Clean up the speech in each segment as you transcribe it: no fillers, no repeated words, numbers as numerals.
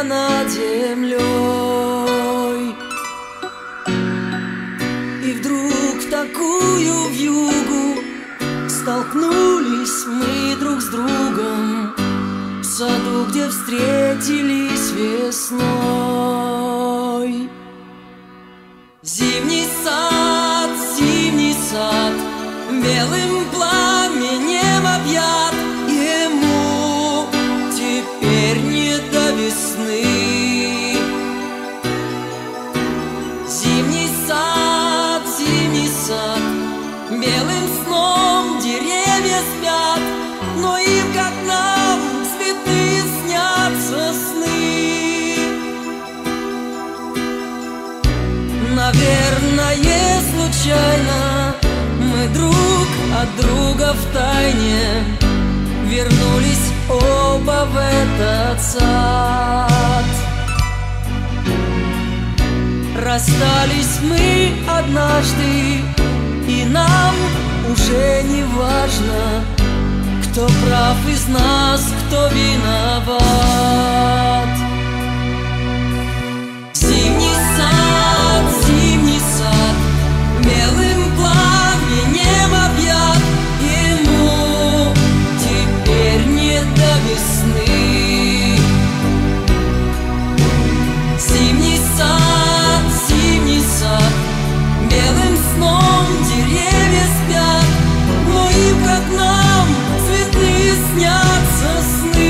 над землей. И вдруг в такую вьюгу столкнулись мы друг с другом в саду, где встретились весной. Зимний сад, белым пламенем объят, ему теперь не до весны. Зимний сад, белым сном деревья спят, но им, как нам, цветы снятся сны. Наверное, случайно мы друг от друга втайне вернулись оба в этот сад. Расстались мы однажды, и нам уже не важно, кто прав из нас, кто виноват. Зимний сад, белым пламенем объят, ему теперь не до весны. Зимний сад, белым сном деревья спят, но им, как нам, цветы снятся сны.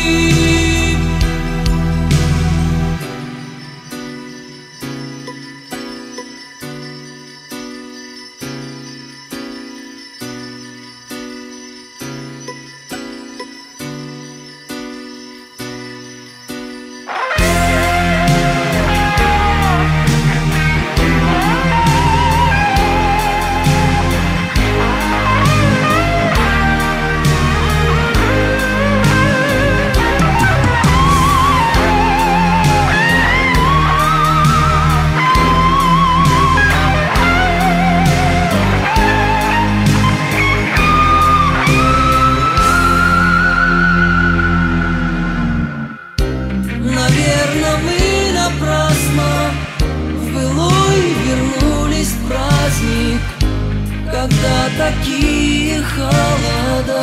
Когда такие холода,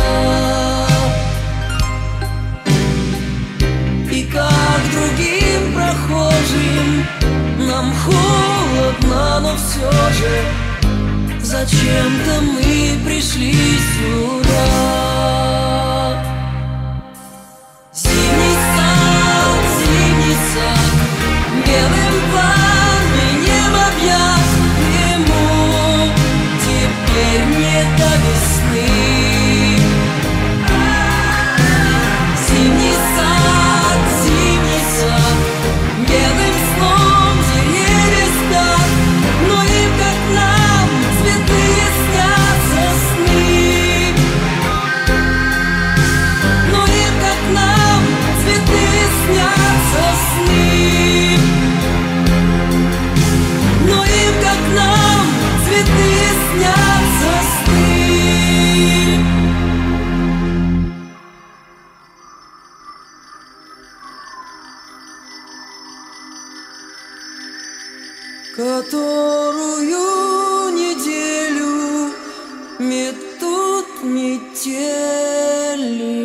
и как другим прохожим нам холодно, но все же зачем-то мы пришли сюда. Зимний сад, белым пламенем объят, ему теперь не до весны. Зимний сад, белым сном деревья спят, но им, как нам, цветы снятся сны. Но им, как нам, цветы снятся сны. Но им, как нам, цветы снятся сны. Которую неделю метут метели.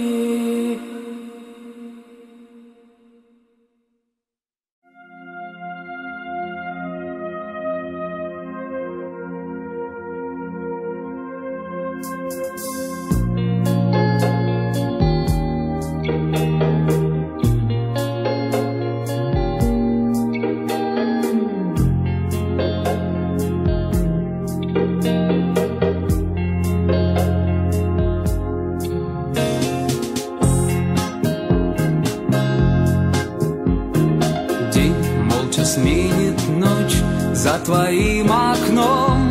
Сменит ночь за твоим окном,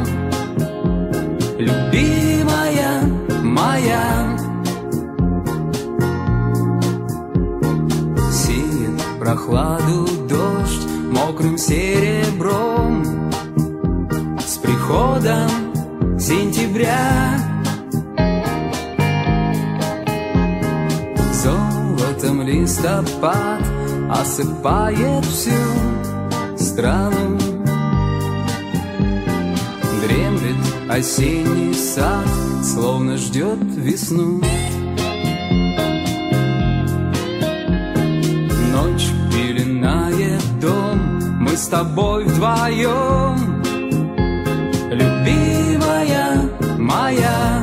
любимая моя. Сеет прохладу дождь мокрым серебром с приходом сентября. Золотом листопад осыпает всю страну. Дремлет осенний сад, словно ждет весну. Ночь пеленает дом, мы с тобой вдвоем. Любимая моя,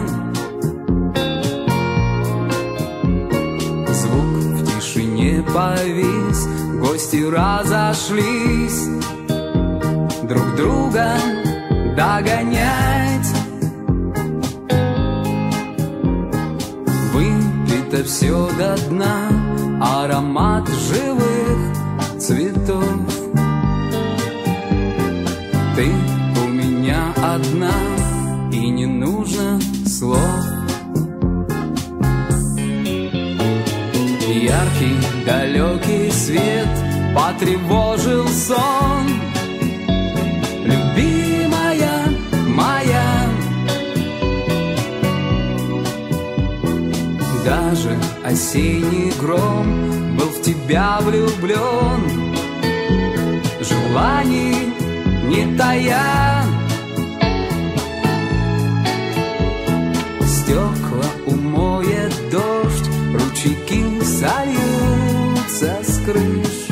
звук в тишине повис, гости разошлись, друг друга догонять. Выпито все до дна, аромат живых цветов. Ты у меня одна, и не нужно слов. Яркий далекий свет потревожил сон. Любимая моя, даже осенний гром был в тебя влюблен, желаний не тая. Стекла умоет дождь, ручейки сольются с крыш.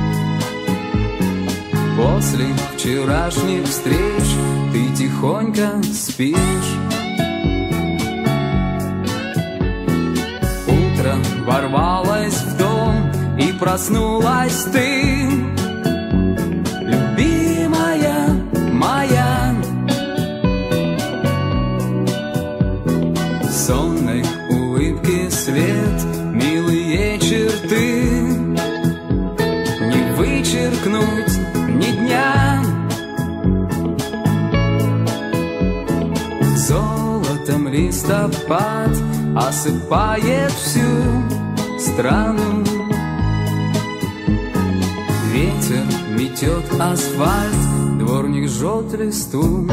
После вчерашних встреч ты тихонько спишь. Утро ворвалось в дом, и проснулась ты, любимая моя. Сонной улыбки свет, милые черты, не вычеркнуть ни дня. Золотом листопад осыпает всю страну. Ветер метет асфальт, дворник жжет листву.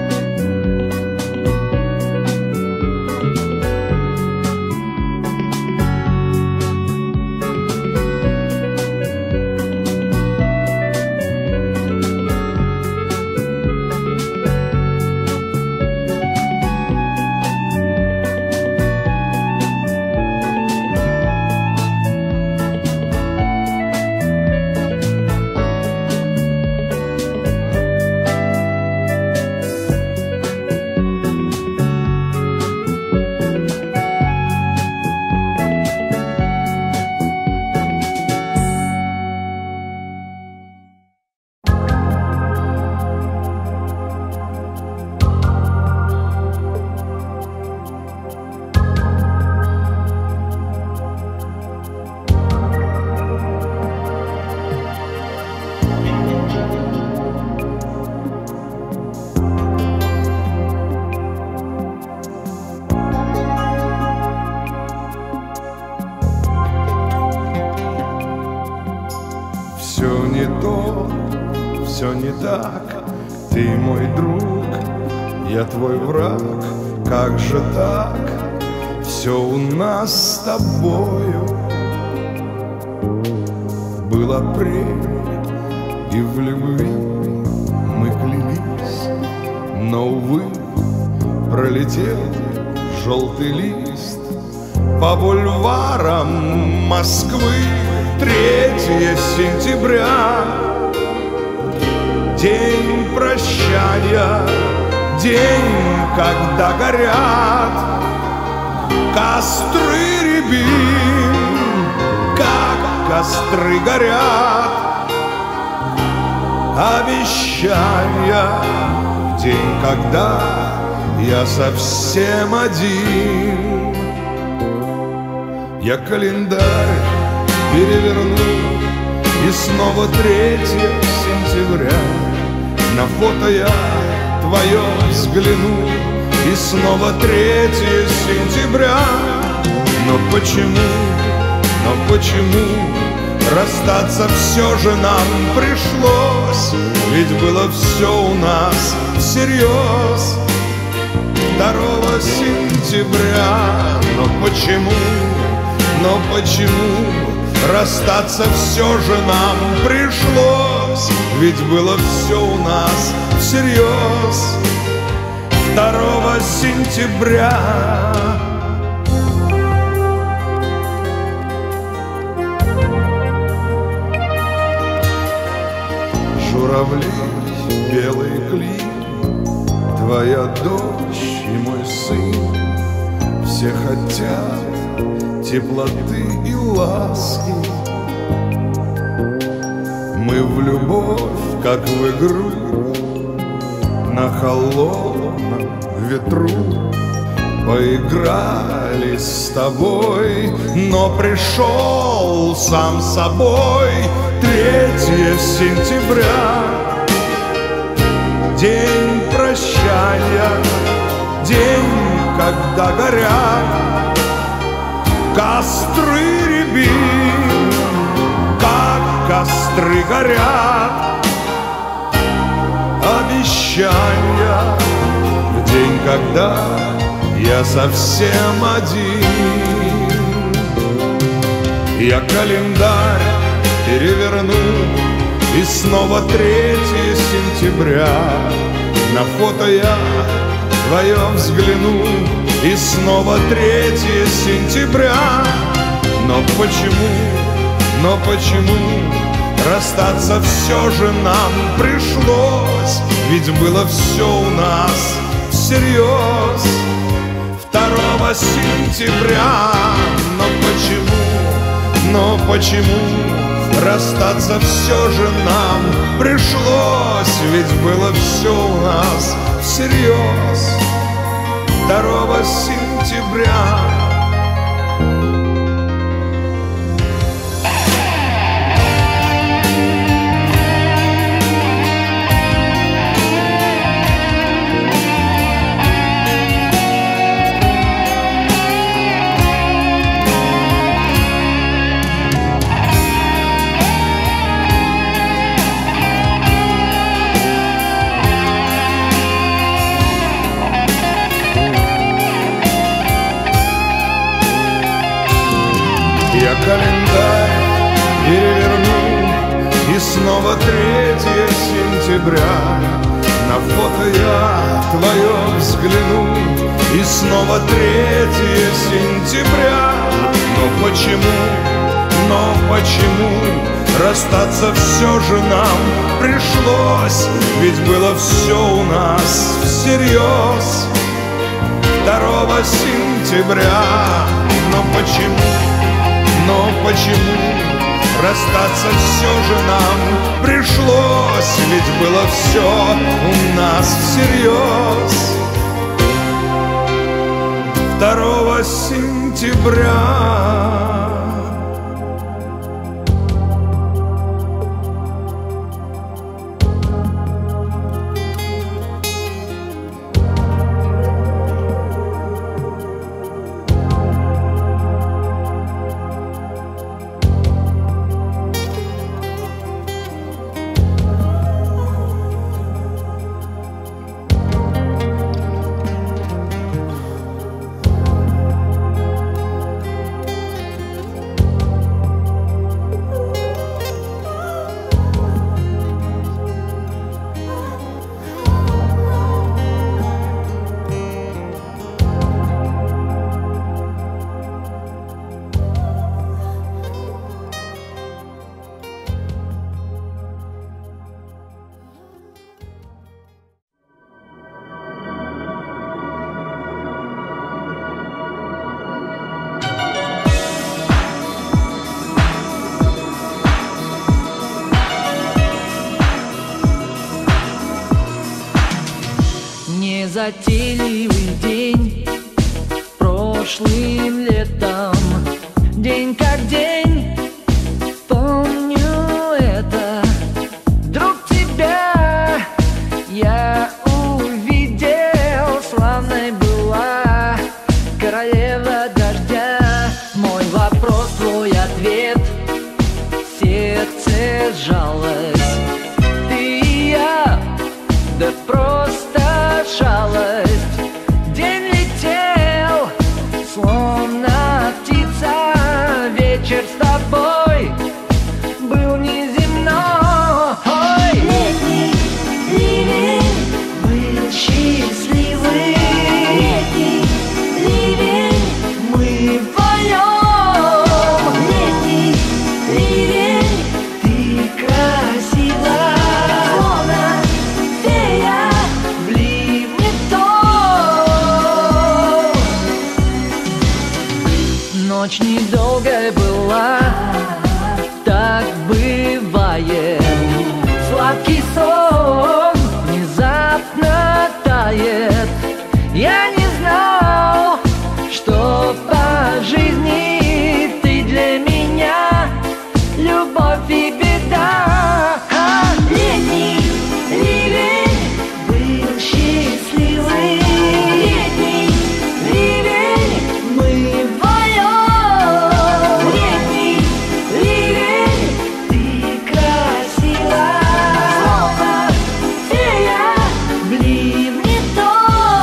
Все не так, ты мой друг, я твой враг, как же так? Все у нас с тобою был апрель, и в любви мы клялись, но, увы, пролетел желтый лист по бульварам Москвы. 3 сентября, день прощания, день, когда горят костры рябин, как костры горят обещания. День, когда я совсем один. Я календарь переверну, и снова 3 сентября. На фото я твое взгляну, и снова 3 сентября. Но почему расстаться все же нам пришлось? Ведь было все у нас всерьез 2 сентября. Но почему расстаться все же нам пришлось, ведь было все у нас всерьез. 2 сентября журавли, белые клин, твоя дочь и мой сын, все хотят теплоты и ласки. Мы в любовь, как в игру, на холодном ветру поиграли с тобой, но пришел сам собой 3 сентября. День прощания, день, когда горят костры рябин, как костры горят обещания. В день, когда я совсем один, я календарь переверну, и снова 3 сентября. На фото я твое взгляну, и снова 3 сентября. Но почему расстаться все же нам пришлось, ведь было все у нас всерьез. 2 сентября. Но почему расстаться все же нам пришлось, ведь было все у нас всерьез. 2 сентября. Я календарь переверну, и снова 3 сентября. На фото я твое взгляну, и снова 3 сентября. Но почему расстаться все же нам пришлось, ведь было все у нас всерьез. 2 сентября. Но почему расстаться все же нам пришлось, ведь было все у нас всерьез. 2 сентября. Незатейливый день прошлым летом, день как день, помню это. Вдруг тебя я увидел, славной была королева дождя. Мой вопрос, твой ответ, сердце сжалось. Ты и я, да просто шалость. День летел, словно птица, вечер с тобой тает, сладкий сон внезапно тает. Я не знал, что по жизни ты для меня любовь и беда. Летний ливень был счастливый, летний ливень мы вдвоем. Летний ливень, ты красива, словно фея в ливне том.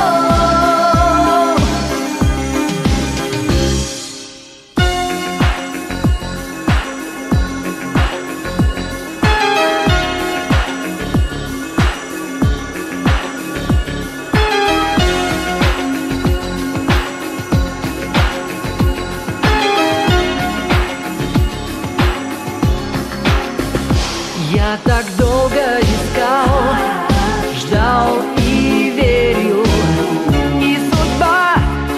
Я так долго искал, ждал и верил, и судьба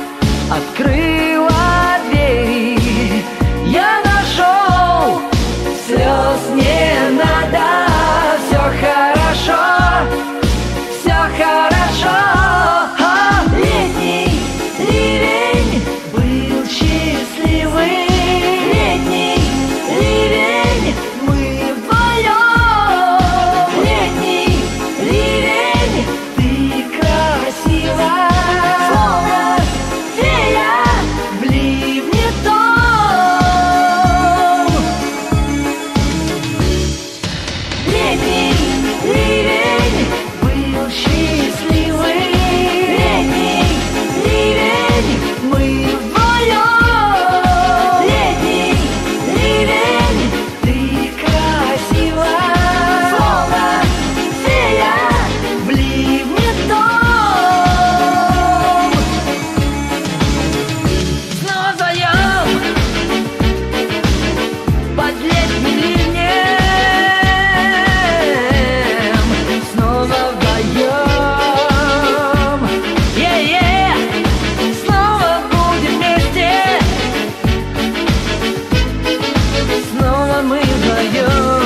открыла двери. Я нашел, слез не надо, все хорошо, все хорошо. Летний ливень был счастливый, летний ливень мы вдвоем. Летний ливень, ты красива, словно фея в ливне том. Летний ливень был счастливый, летний ливень мы вдвоем. Летний ливень, ты красива, словно фея в ливне том. Снова вдвоем под летним ливнем, снова вдвоем, снова будем вместе, снова мы вдвоем.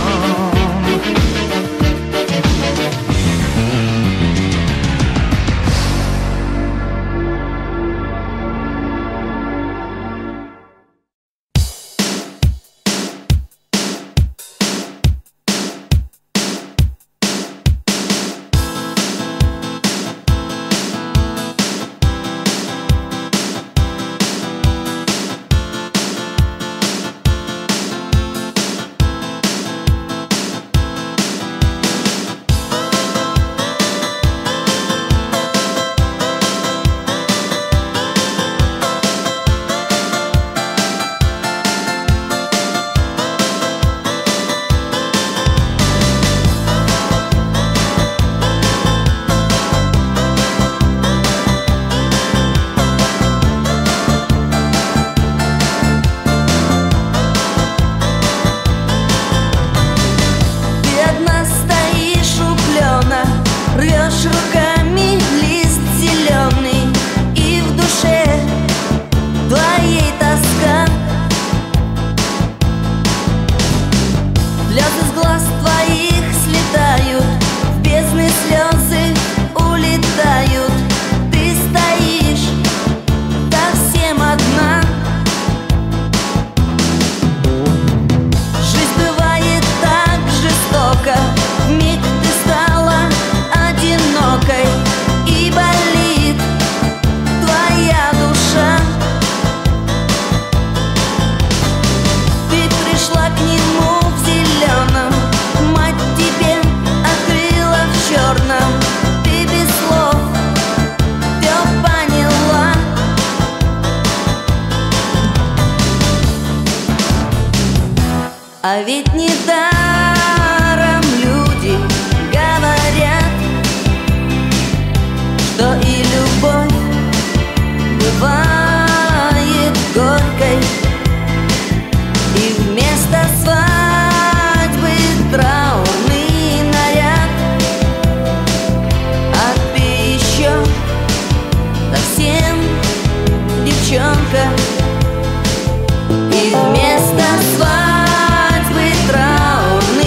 Ты одна стоишь у клена, рвешь руками лист зеленый, и в душе твоей тоска. Слезы с глаз твоих слетают, в бездны слезы улетают. Ты стоишь совсем одна. Жизнь бывает так жестоко, вмиг ты стала одинокой, и болит твоя душа. Ты пришла к нему в зеленом, мать тебе открыла в черном. Ты без слов все поняла. А ведь недаром люди говорят, что и любовь бывает горькой, и вместо свадьбы траурный наряд. А ты еще совсем девчонка, и вместо свадьбы траурный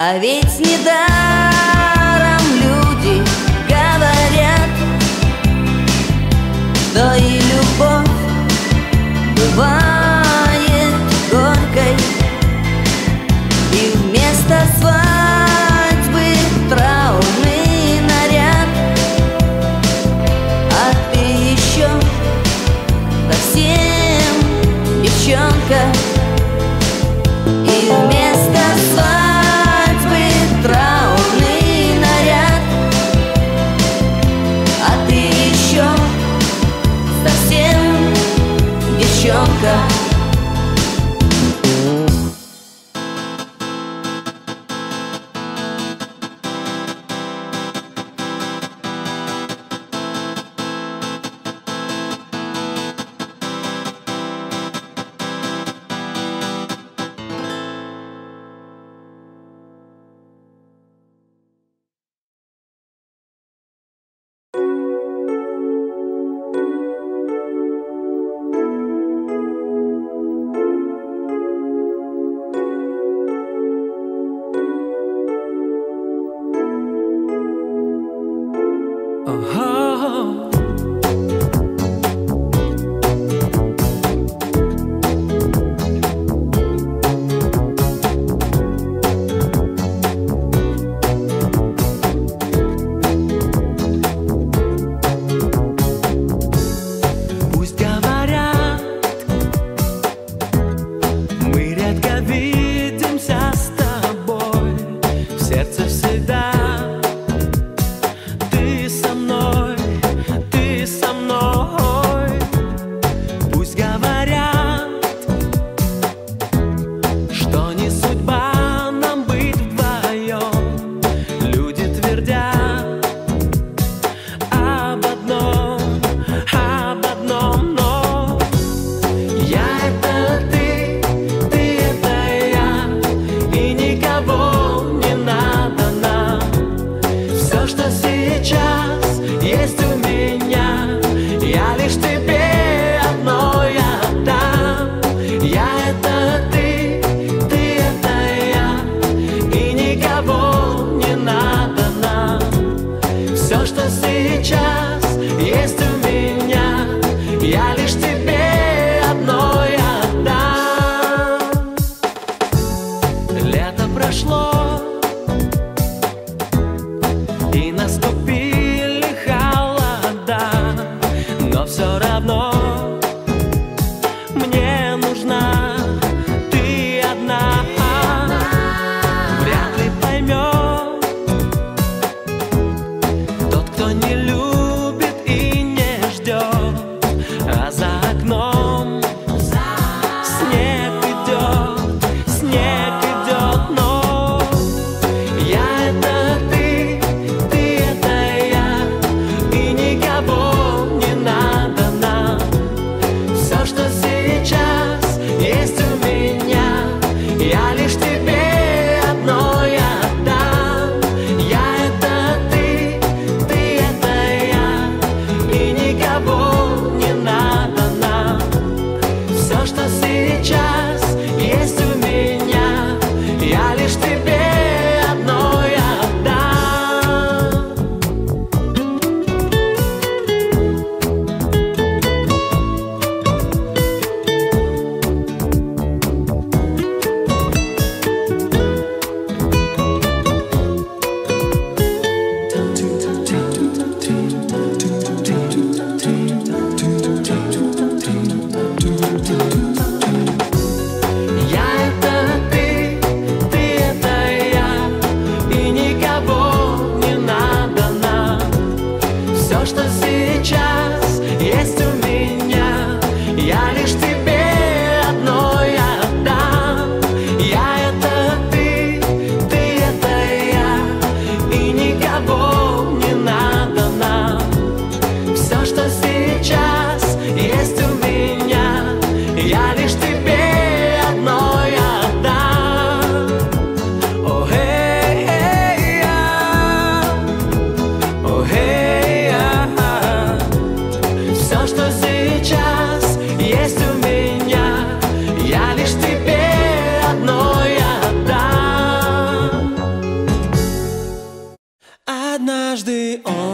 А ведь недаром люди говорят, что и любовь бывает горькой. И вместо свадьбы траурный наряд, а ты еще совсем девчонка. И вместо свадьбы траурный наряд, а ты еще совсем девчонка.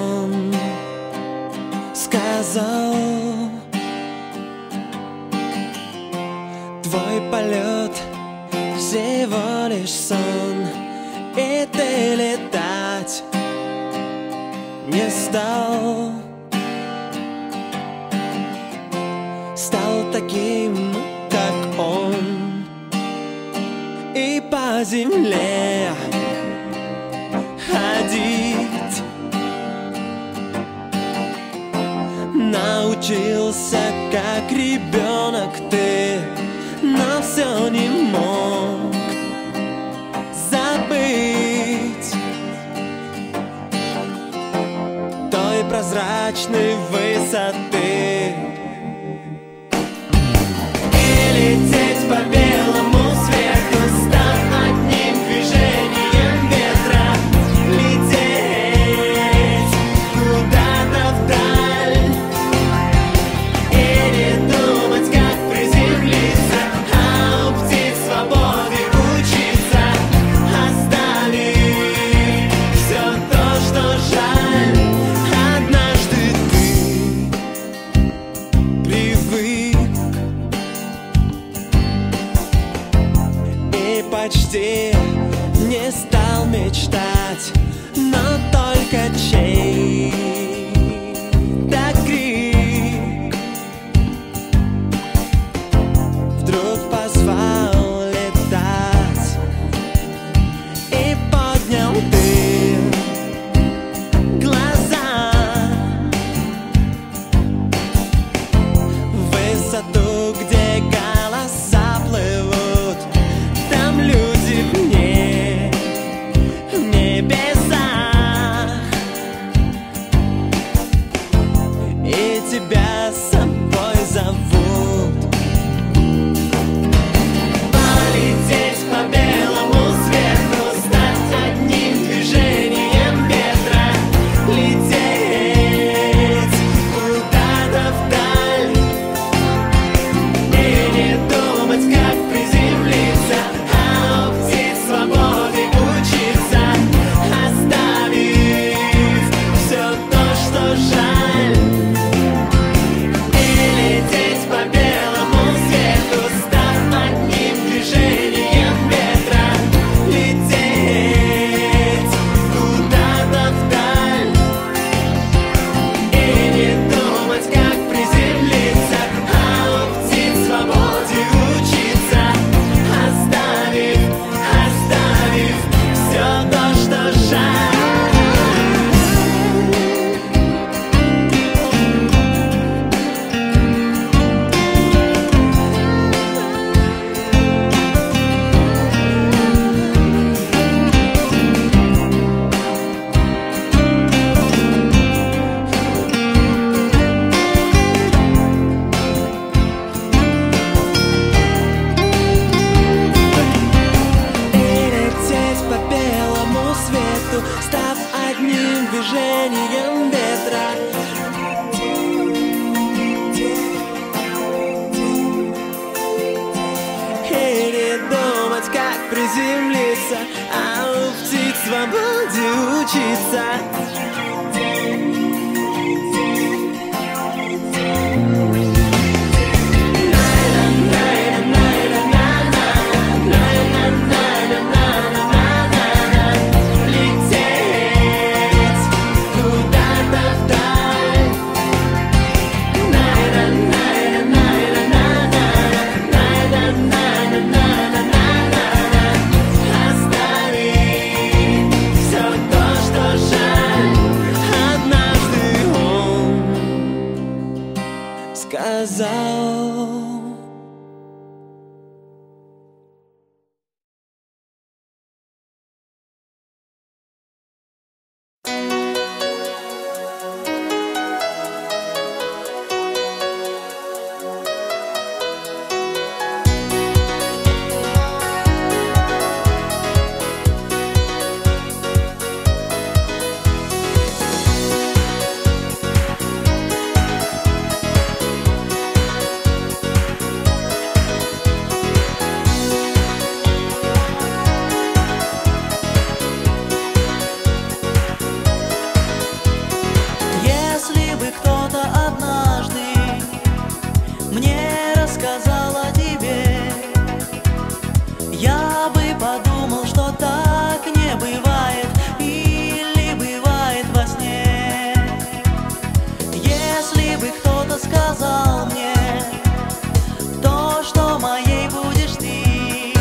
он сказал: твой полет всего лишь сон, и ты летать не стал. Стал таким, как он, и по земле ходить научился, как ребенок ты, но все не мог забыть той прозрачной высоты. И лететь по белому свету, став одним движением ветра, лететь куда-то вдаль и не думать, как приземлиться, а у птиц свободы учиться, оставив все то, что жаль. Однажды ты привык и почти не стал мечтать, но только чей-то крик вдруг позвал летать, и поднял ты глаза в высоту, где голоса плывут, там люди в небесах, и тебя с собой зовут. Полететь по белому свету, стать одним движением ветра, лететь куда-то вдаль и не думать, как приземлиться, а у птиц свободы учиться, оставив все то, что жаль. И лететь по белому свету, став одним движением ветра, лететь куда-то вдаль и не думать, как приземлиться, а у птиц свободе учиться, оставив все то, что жаль. И лететь по белому свету, став одним движением ветра, и не думать, как приземлиться, а у птиц свободе учиться. Лететь куда-то вдаль, оставить все то, что жаль. Однажды он сказал. сказал мне то, что моей будешь ты.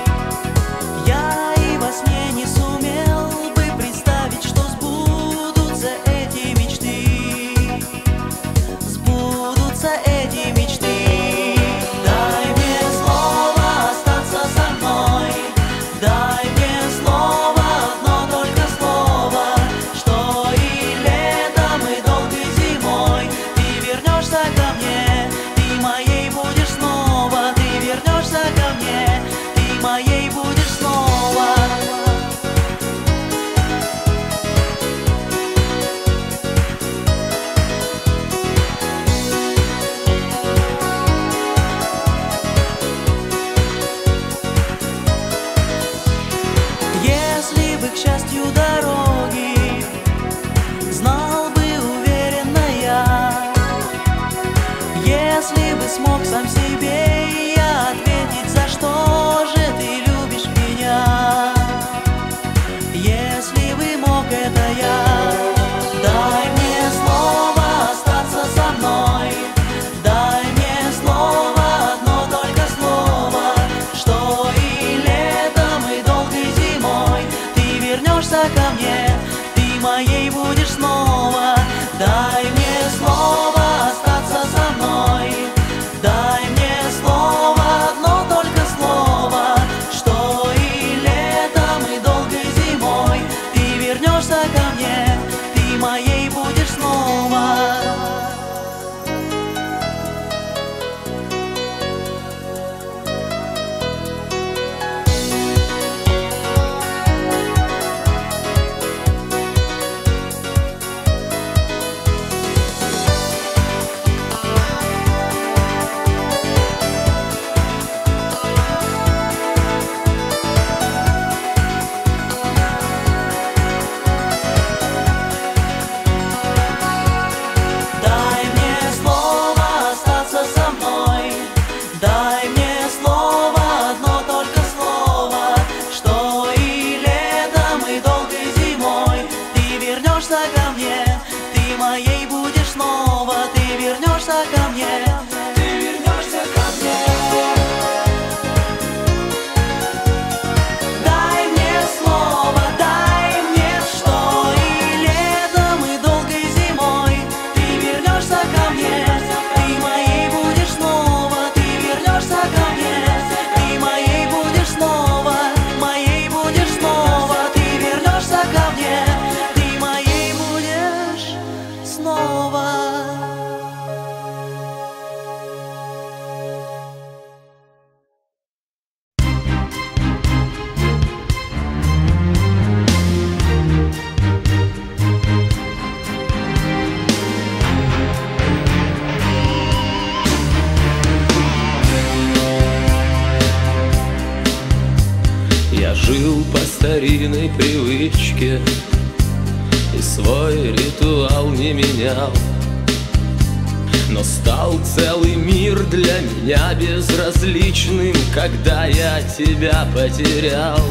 Я и во сне не сумел бы представить, что сбудутся эти мечты. Сбудутся эти мечты. Дай мне слово остаться со мной. Дай мне слово, одно только слово, что и летом, и долгой зимой ты вернешься ко мне, ты моей будешь снова. Ты вернешься ко мне, ты моей будешь снова. Если бы, к счастью, дороги знал бы уверенно я, если бы смог сам себе я ответить, за что же ты любишь меня, если бы мог это я. Дай мне слово остаться со мной. Дай мне слово, одно только слово, что и летом, и долгой зимой ты вернешься ко мне, ты моей будешь снова. Дай мне слово остаться со мной. Дай мне слово, одно только слово, что и летом, и долгой зимой ты вернешься ко мне, ты моей будешь снова. Дай мне слово остаться со мной. Дай мне слово, одно только слово, что и летом, и долгой зимой ты вернешься ко мне, ты моей будешь снова. Ты вернешься ко мне, ты вернешься ко мне. Дай мне слово, дай мне, что и летом, и долгой зимой ты вернешься ко мне, ты моей будешь снова. Ты вернешься ко мне, ты моей будешь снова, моей будешь снова. Ты вернешься ко мне, ты моей будешь снова. Я жил по старинной привычке и свой ритуал не менял, но стал целый мир для меня безразличным, когда я тебя потерял.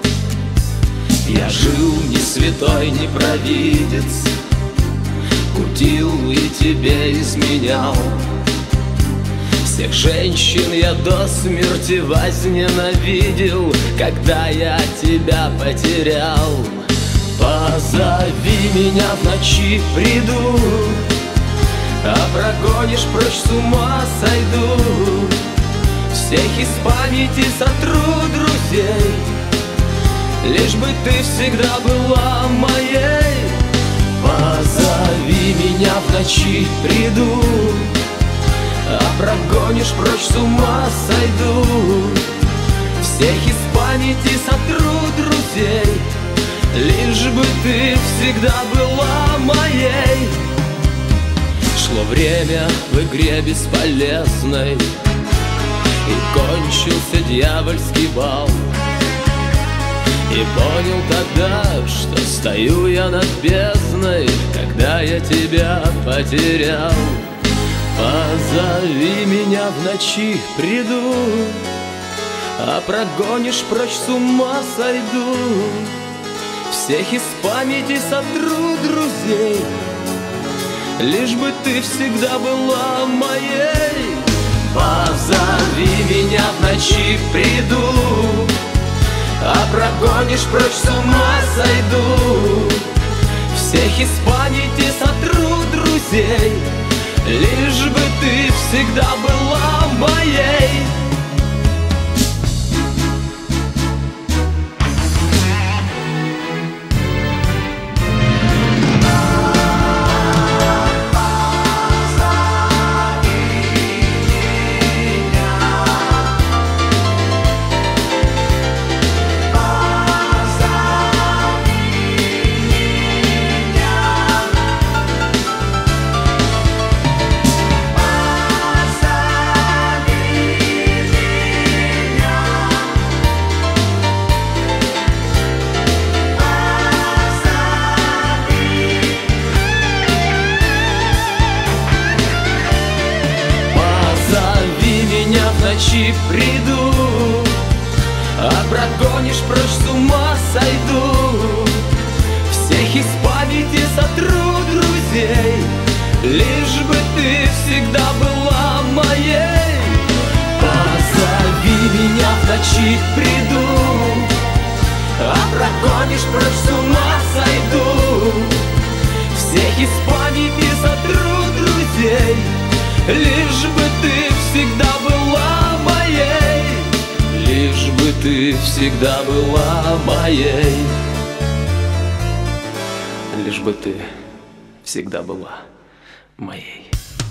Я жил не святой, не провидец, кутил и тебе изменял. Всех женщин я до смерти возненавидел, когда я тебя потерял. Позови меня в ночи, приду, а прогонишь прочь, с ума сойду. Всех из памяти сотру друзей, лишь бы ты всегда была моей. Позови меня в ночи, приду, а прогонишь прочь, с ума сойду. Всех из памяти сотру друзей, лишь бы ты всегда была моей. Шло время в игре бесполезной, и кончился дьявольский бал. И понял тогда, что стою я над бездной, когда я тебя потерял. Позови меня в ночи, приду, а прогонишь прочь, с ума сойду. Всех из памяти сотру друзей, лишь бы ты всегда была моей. Позови меня в ночи, приду, а прогонишь прочь, с ума сойду. Всех из памяти сотру друзей, лишь бы ты всегда была моей. Ночи приду, а прогонишь прочь, с ума сойду. Всех из памяти сотру друзей, лишь бы ты всегда была моей. Позови меня в ночи, приду, а прогонишь прочь, с ума сойду. Всех из памяти сотру друзей, лишь бы ты всегда была моей, лишь бы ты всегда была моей, лишь бы ты всегда была моей.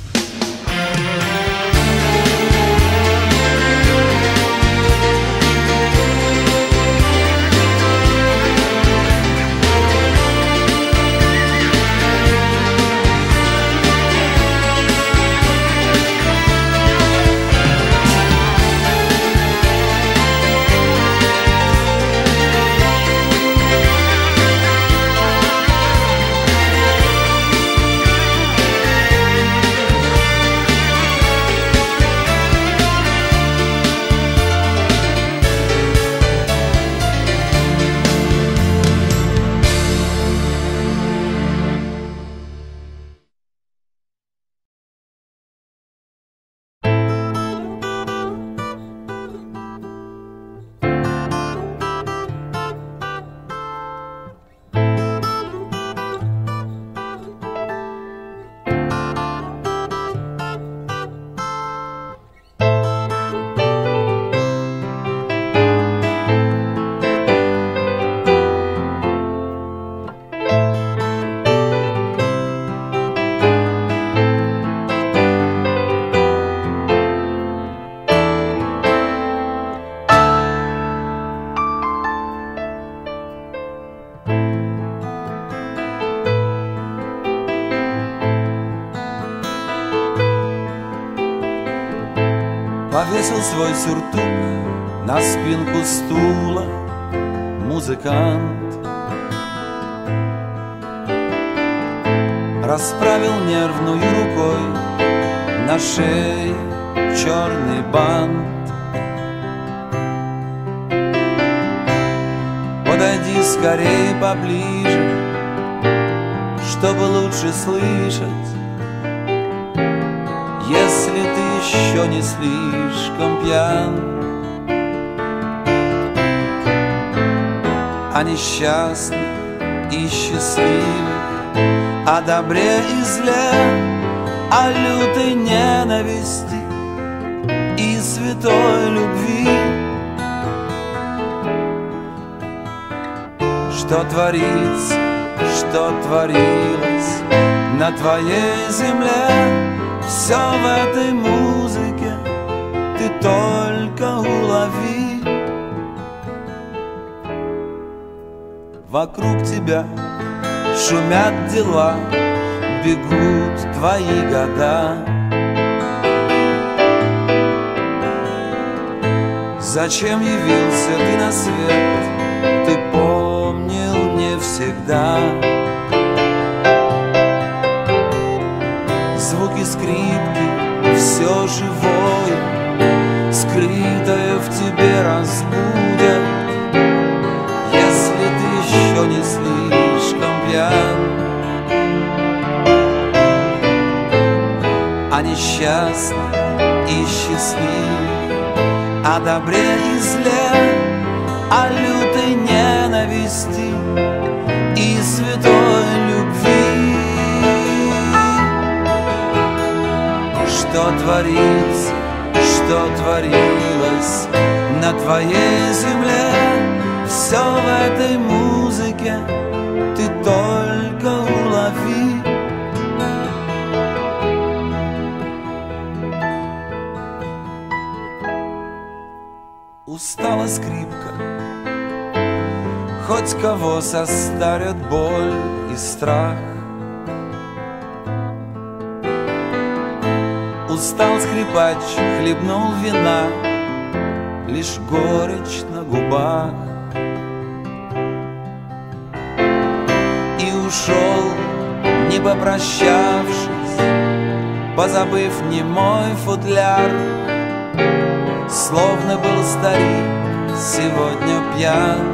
Повесил свой сюртук на спинку стула музыкант, расправил нервную рукой на шее черный бант. Подойди скорее поближе, чтобы лучше слышать, если ты еще не слишком пьян. О несчастных и счастливых, о добре и зле, о лютой ненависти и святой любви. Что творится, что творилось на твоей земле, все в этой музыке ты только улови. Вокруг тебя шумят дела, бегут твои года. Зачем явился ты на свет, ты помнил не всегда. Звуки скрипки, все живое, скрытое в тебе разбудят, если ты еще не слишком пьян. о несчастных и счастливых, о добре и зле, о лютой ненависти и святой любви. Что творится, что творилось на твоей земле, все в этой музыке ты только улови. Устала скрипка, хоть кого состарят боль и страх. Устал скрипач, хлебнул вина, лишь горечь на губах. И ушел, не попрощавшись, позабыв немой футляр. Словно был старик, сегодня пьян,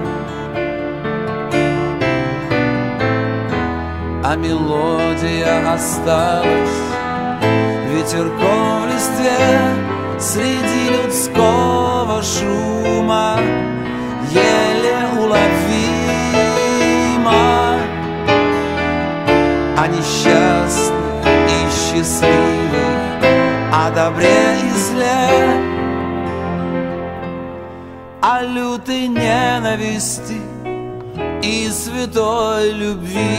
а мелодия осталась ветерком в листве среди людского шума, еле уловима. О несчастных и счастливых, о добре и зле, о лютой ненависти и святой любви.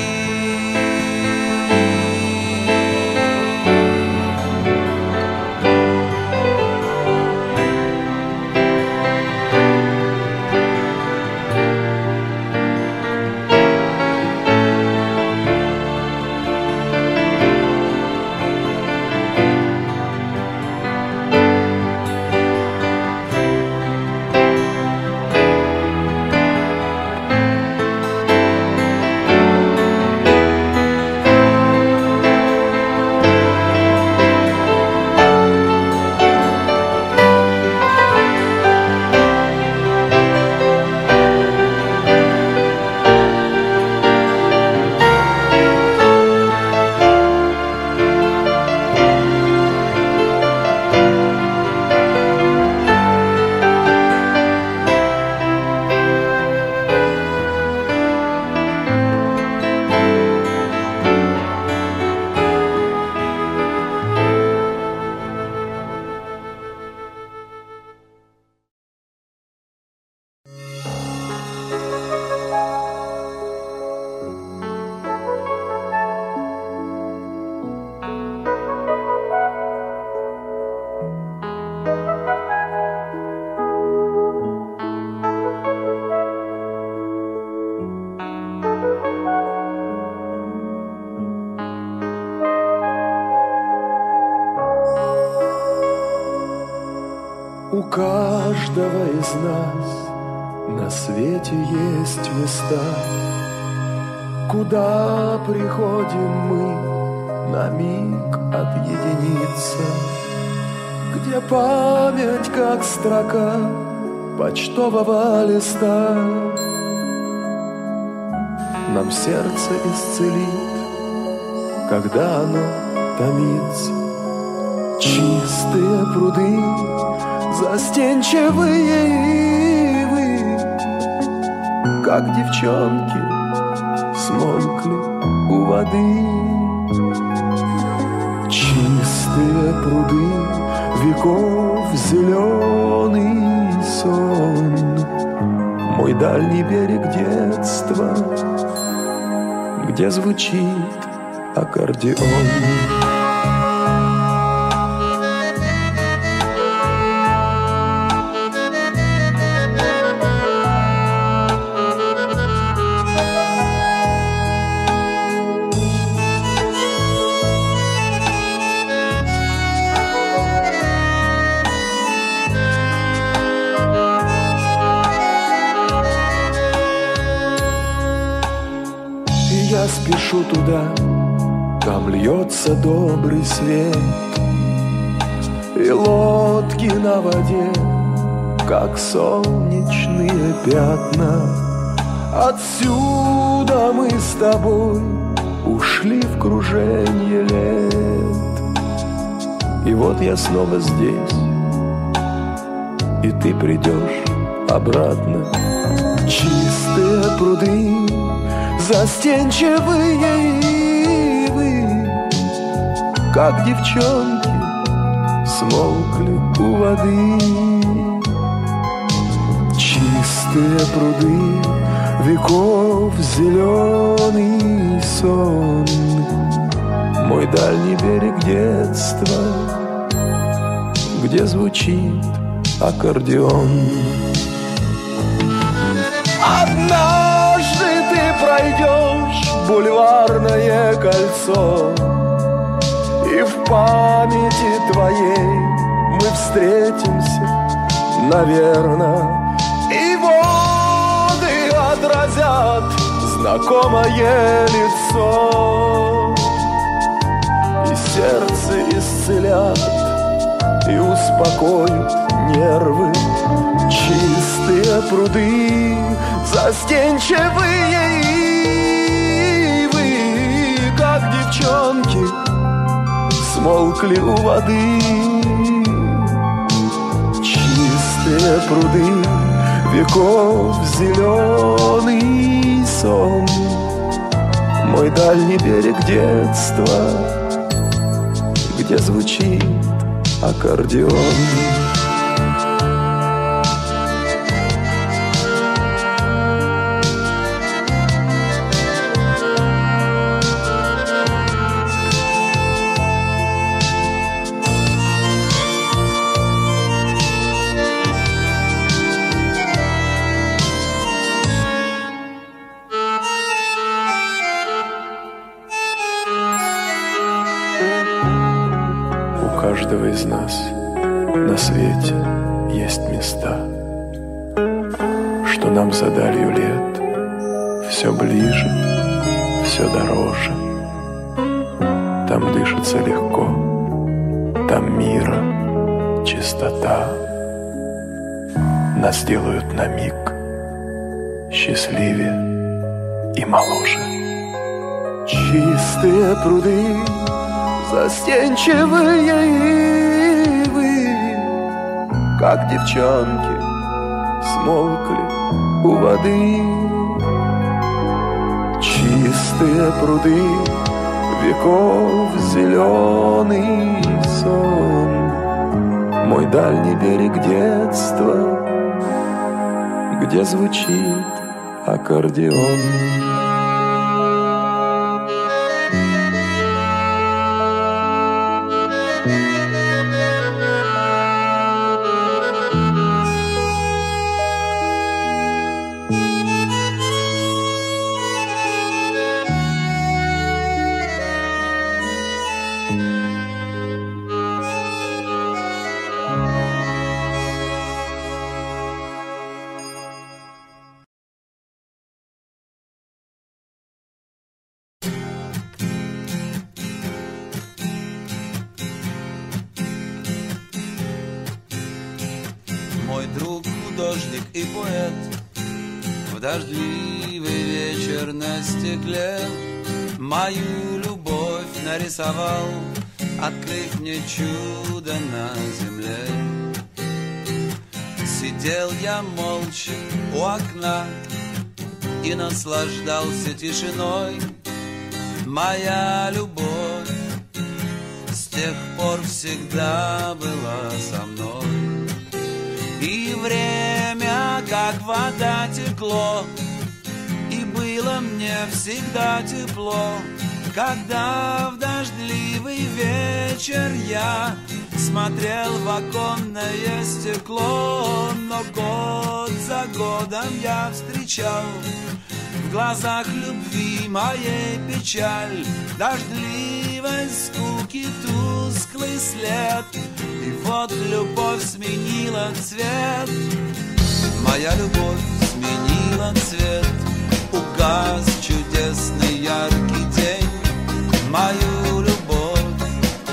У каждого из нас на свете есть места, куда приходим мы на миг отъединиться, где память, как строка почтового листа, нам сердце исцелит, когда оно томится. Чистые пруды, застенчивые ивы, как девчонки, смолкли у воды. Чистые пруды, веков зеленый сон, мой дальний берег детства, где звучит аккордеон. Я спешу туда, там льется добрый свет, и лодки на воде, как солнечные пятна. Отсюда мы с тобой ушли в круженье лет. вот я снова здесь, и ты придешь обратно. Чистые пруды, застенчивые ивы, как девчонки, смолкли у воды. Чистые пруды, веков зеленый сон, мой дальний берег детства, где звучит аккордеон. Однажды ты пройдешь бульварное кольцо, и в памяти твоей мы встретимся, наверно, и воды отразят знакомое лицо, и сердце исцелят, и успокоят нервы. Чистые пруды, застенчивые ивы, как девчонки, смолкли у воды. Чистые пруды, веков зеленый сон, мой дальний берег детства, где звучит аккордеон. У каждого из нас на свете есть места, что нам за далью лет все ближе, все дороже. Там дышится легко, там мира чистота. Нас делают на миг счастливее и моложе. Чистые пруды, застенчивые ивы, как девчонки, смолкли у воды. Чистые пруды, веков зеленый сон, мой дальний берег детства, где звучит аккордеон. Мой друг, художник и поэт, в дождливый вечер на стекле мою любовь нарисовал, открыв мне чудо на земле. Сидел я молча у окна и наслаждался тишиной. Моя любовь с тех пор всегда была со мной. И время, как вода, текло, и было мне всегда тепло, когда в дождливый вечер я смотрел в оконное стекло. Но год за годом я встречал в глазах любви моей печаль, дождливой скуки тусклый след. И вот любовь сменила цвет, моя любовь сменила цвет. Угас чудесный яркий день, мою любовь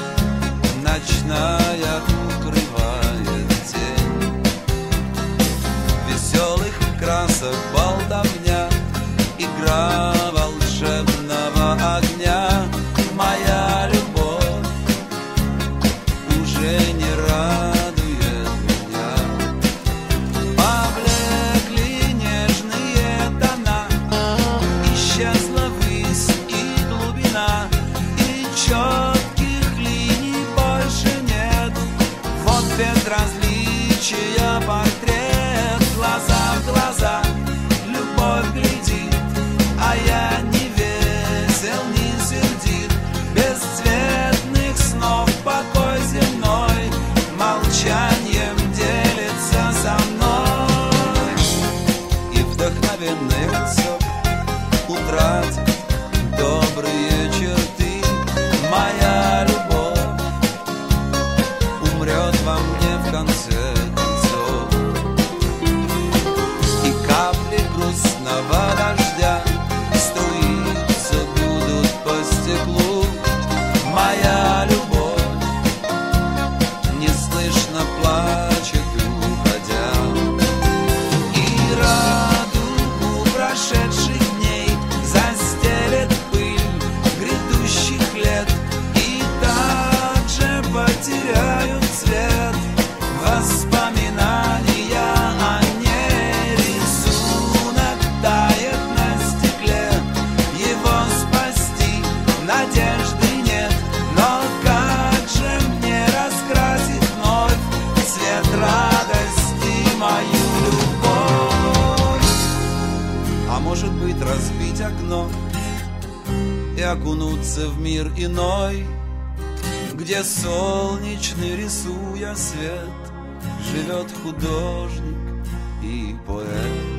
ночная укрывает тень. Веселых красок болтовня, игра волшебного огня. Моя любовь уже окунуться в мир иной, где солнечный, рисуя свет, живет художник и поэт.